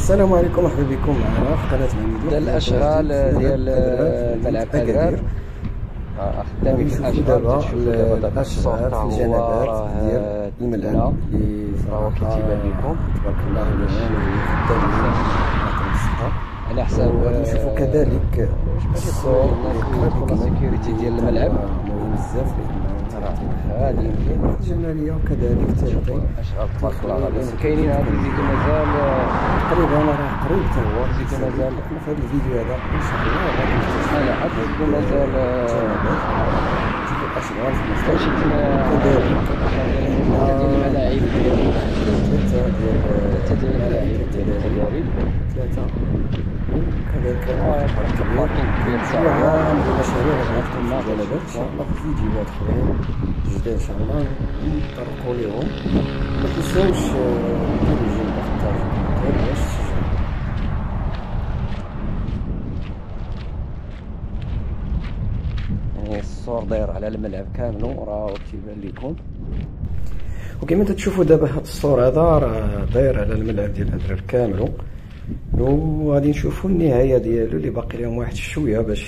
السلام عليكم، مرحبا بكم معنا في قناه ماميدو ديال الاشغال ديال ملعب اكادير. خدامين في الاشغال. تشوفوا دابا السوق الاشغال تا في هو الجنبات ديال راه الملعب اللي هو كيتيبان لكم تبارك الله عليهم خدامين يعطيهم الصحه. على حساب وغادي نشوفوا كذلك الصور الناس اللي اللي قريب يدخلوا منكم السيكوريتي ديال الملعب مهم بزاف لانه غادي يمكن الجماليه وكذلك تعطي اشغال تبارك الله غادي. بس كاينين هاد الفيديو مازال تقريبا راه قريب تا هو الفيديو مازال في هذا الفيديو هذا ان شاء الله غادي نكتشفوا انا عاد الفيديو مازال نشوفوا الاشغال في ماشي المستقبل تما ديال الملاعب ثلاثه ديال الملاعب ديال التدريب ثلاثه كذلك باركينغ كبير تاع عام المشاريع اللي غنكون معطلة ان شاء الله في فيديوهات اخرين جداد ان شاء الله نطرقوا لهم. ما تنساوش ديروا جيم بارطاج باش تشجعوا. يعني الصور داير على الملعب كامل راه كيبان لكم. وكما تشوفوا دابا هاد الصور هذا راه داير على الملعب ديال الادرار كامل، وغادي نشوفوا النهايه ديالو اللي باقي لهم واحد شويه باش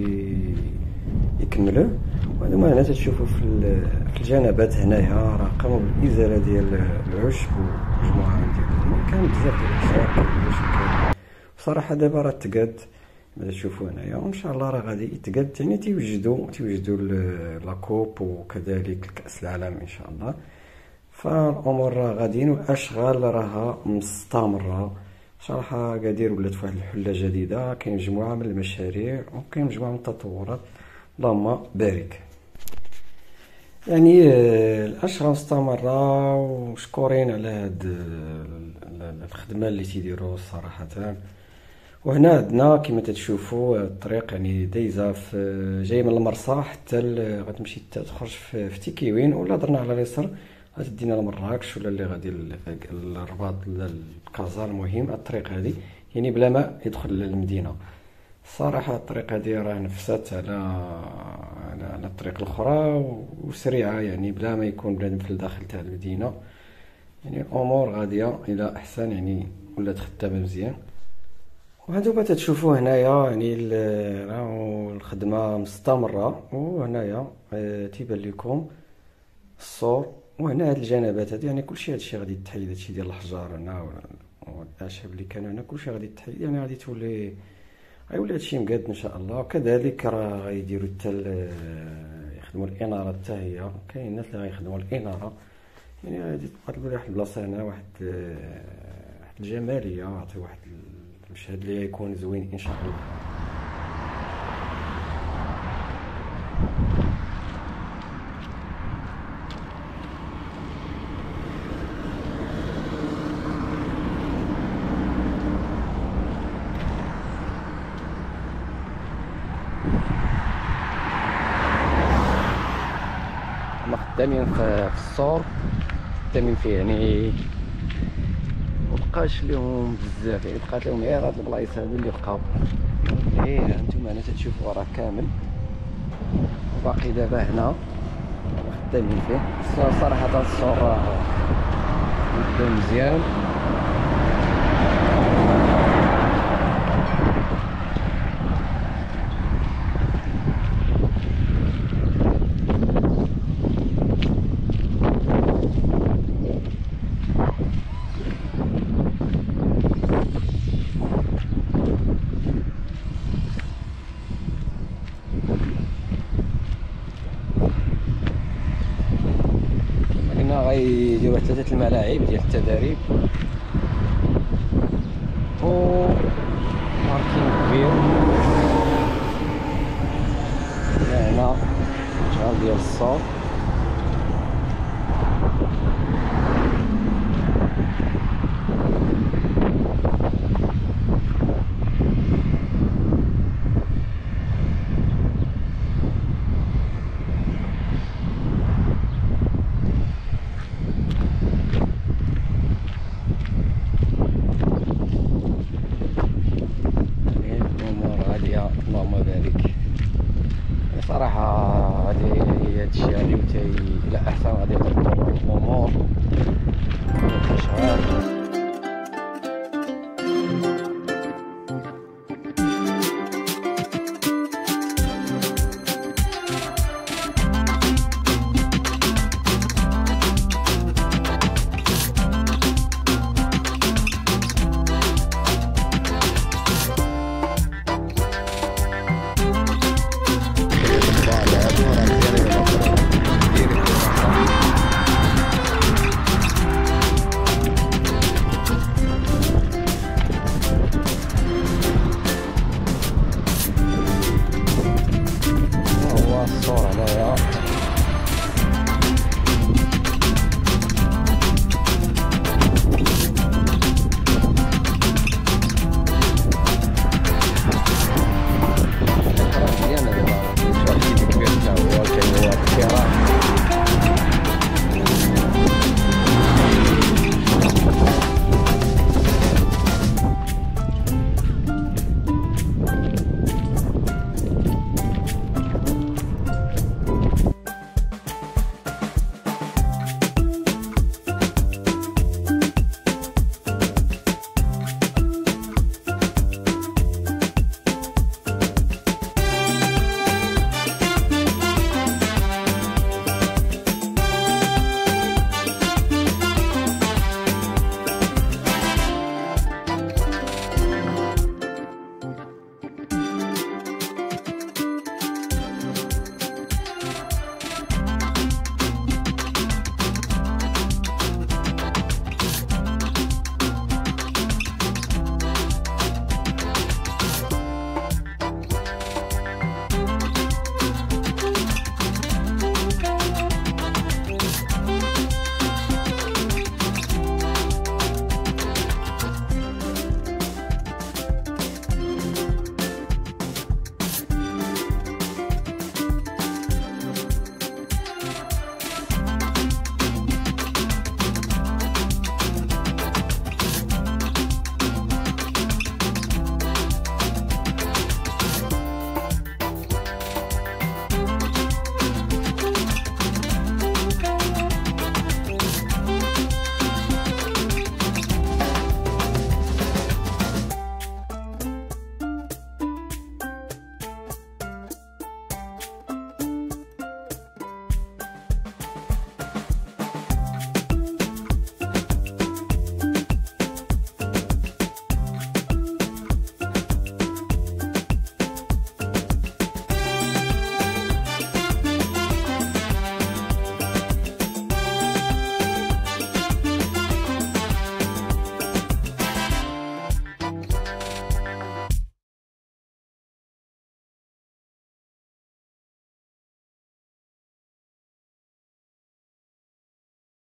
يكملوه. وهنا هنا تشوفوا في الجنبات هنايا راه قاموا بالازاله ديال العشب ومجموعه ديال كان بزاف ديال الاشياء. بصراحه دابا راه تقاد كما تشوفوا هنايا، وان شاء الله راه غادي يتقاد يعني تيوجدوا لاكوب وكذلك الكاس العالم ان شاء الله. فالامور راه غاديين والاشغال راها مستمره صراحه. قادير ولات فواحد الحله جديده، كاين مجموعه من المشاريع وكاين مجموعه من التطورات، اللهم بارك. يعني الاشغال مستمره ومشكورين على هاد الخدمه اللي تيديروا صراحه. وهنا عندنا كما تشوفوا الطريق يعني دايزه في جاي من المرسى حتى غتمشي تخرج في تيكيوين، ولا درنا على اليسار غتدينا لمراكش، ولا اللي غادي للرباط للكازا. المهم الطريق هذه يعني بلا ما يدخل للمدينه. الصراحه الطريق هذه راه نفست على الطريق الاخرى وسريعه، يعني بلا ما يكون بنادم في الداخل تاع المدينه. يعني الامور غاديه الى احسن، يعني ولات خدامه مزيان. وهذا ما تشوفوه هنايا يعني راهو الخدمه مستمره. وهنايا تيبان لكم الصور، وهنا هاد الجنبات هادي يعني كلشي هادشي غادي يتحيد، هادشي ديال الحجار هنا والاعشاب اللي كانوا هنا كلشي غادي يتحيد، يعني غادي غيولي هادشي مقاد ان شاء الله. وكذلك راه غيديروا حتى يخدموا الاناره حتى هي، كاين الناس اللي غيخدموا الاناره. يعني غادي تبقى لي واحد البلاصه هنا واحد الجماليه، عطي واحد المشهد اللي يكون زوين ان شاء الله. خدامين في الصور، خدامين فيه يعني مبقاش لهم بزاف، يعني بقات لهم غير هاد البلايص هادو اللي بقاو. هانتوما هنا تتشوفوا راه كامل، وباقي دابا هنا خدامين فيه. صراحة هاد الصور راه خدام مزيان. غيديروا ثلاثة الملاعب ديال التدريب و باركينغ كبير. هنا شغال ديال الصوت. اللهم بارك. صراحة هادشي غادي الى احسن، غادي